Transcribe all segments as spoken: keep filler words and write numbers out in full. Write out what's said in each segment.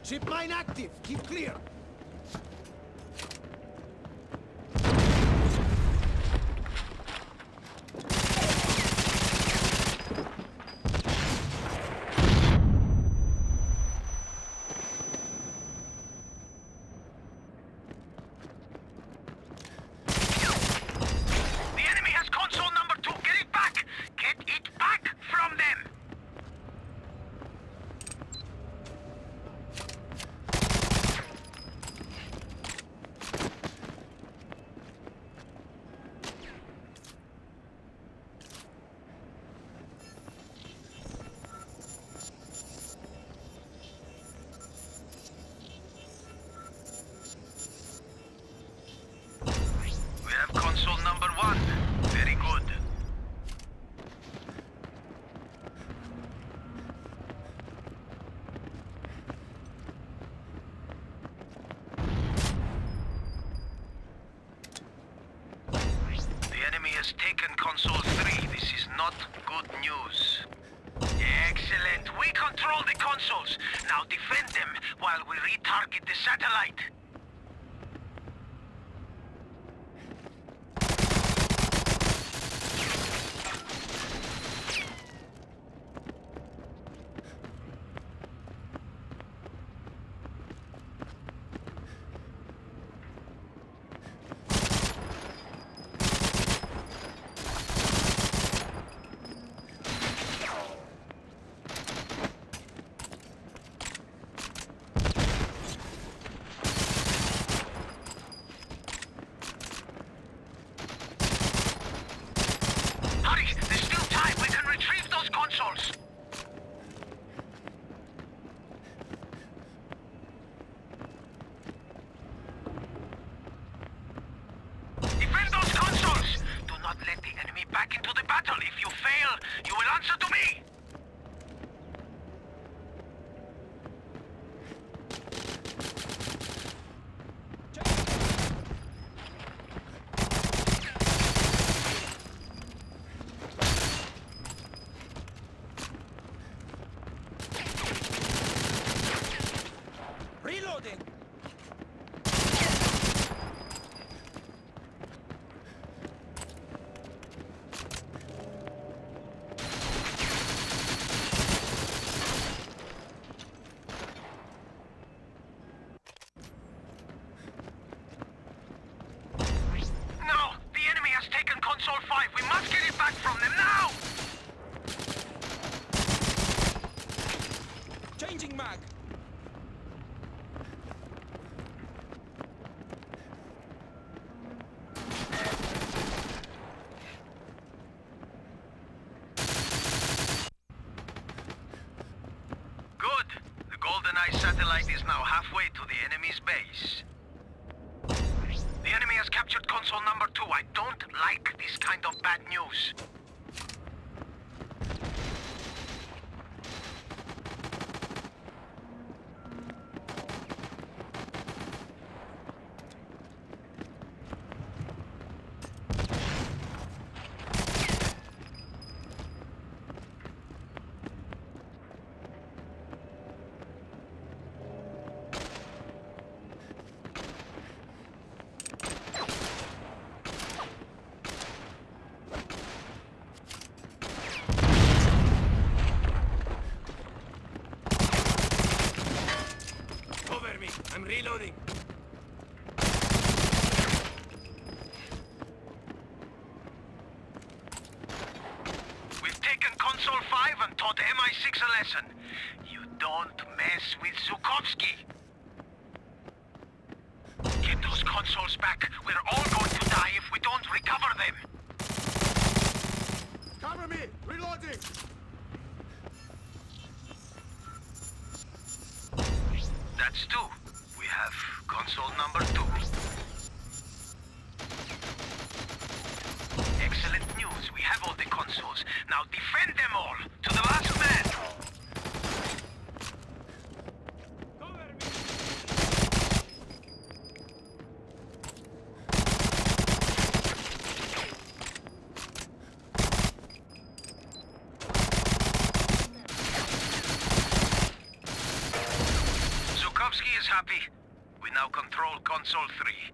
Ship mine active. Keep clear. Console number one. Very good. The enemy has taken console three. This is not good news. Excellent. We control the consoles. Now defend them while we retarget the satellite. GoldenEye satellite is now halfway to the enemy's base. The enemy has captured console number two. I don't like this kind of bad news. I'm reloading. We've taken console five and taught M I six a lesson. You don't mess with Zukovsky. Get those consoles back. We're all going to die if we don't recover them. Cover me! Reloading! That's two. We have console number two. Excellent news. We have all the consoles. Now defend them all, to the last man. Sukovsky is happy. We now control Console three.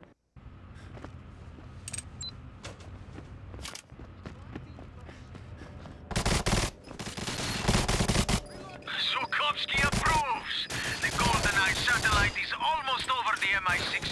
Sukovsky approves! The GoldenEye satellite is almost over the M I six